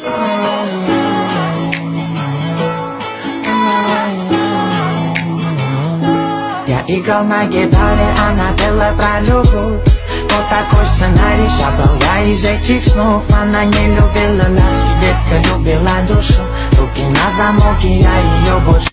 Я играл на гитаре, она пела про любовь. Вот такой сценарий собрал я из этих снов. Она не любила ласки, детка любила душу. Руки на замок, и я ее больше